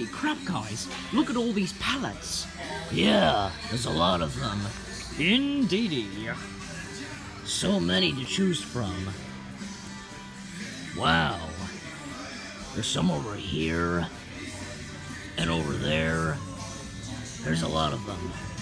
Holy crap, guys. Look at all these pallets. Yeah, there's a lot of them. Indeedy. So many to choose from. Wow. There's some over here. And over there. There's a lot of them.